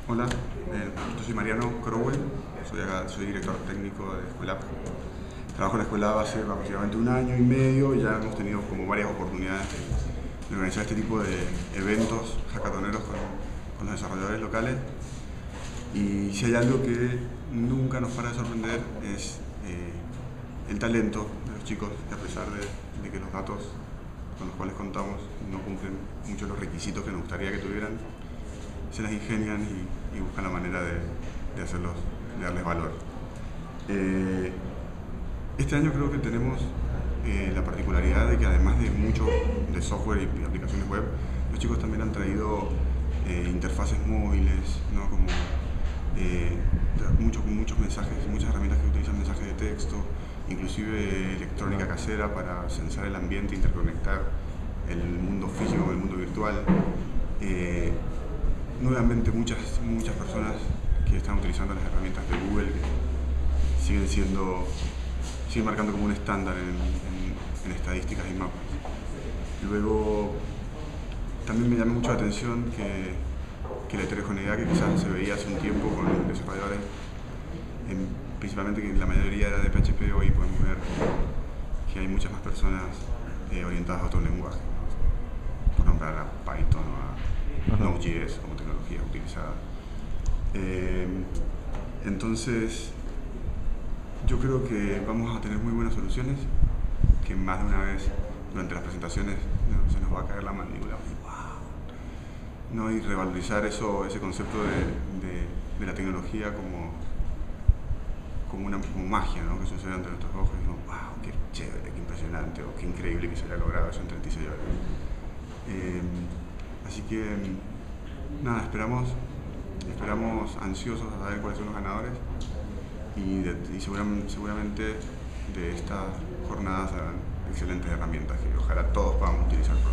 Hola, yo soy Mariano Crowell, soy director técnico de Escuela. Trabajo en la escuela hace aproximadamente un año y medio y ya hemos tenido como varias oportunidades de organizar este tipo de eventos hackatoneros con los desarrolladores locales. Y si hay algo que nunca nos para de sorprender es el talento de los chicos, que a pesar de que los datos con los cuales contamos no cumplen mucho los requisitos que nos gustaría que tuvieran, se las ingenian y buscan la manera de hacerlos, de darles valor. Este año creo que tenemos la particularidad de que además de mucho de software y aplicaciones web, los chicos también han traído interfaces móviles, ¿no? Como muchos mensajes, muchas herramientas que utilizan mensajes de texto, inclusive electrónica casera para censar el ambiente, interconectar el mundo físico con el mundo virtual. Nuevamente muchas personas que están utilizando las herramientas de Google que siguen marcando como un estándar en estadísticas y mapas. Luego también me llama mucho la atención que la heterogeneidad que quizás se veía hace un tiempo con los desarrolladores, principalmente que la mayoría era de PHP, hoy podemos ver que hay muchas más personas orientadas a otro lenguaje, ¿no? Por nombrar a Python o a Node.js como tecnología utilizada. Entonces, yo creo que vamos a tener muy buenas soluciones, que más de una vez durante las presentaciones se nos va a caer la mandíbula. ¡Wow! ¿No? Y revalorizar ese concepto de la tecnología como magia, ¿no? Que sucede ante nuestros ojos y digo, ¡wow! ¡Qué chévere, qué impresionante! O qué increíble que se haya logrado eso en 36 horas. Así que, nada, esperamos ansiosos a saber cuáles son los ganadores y seguramente de estas jornadas serán excelentes herramientas que ojalá todos podamos utilizar.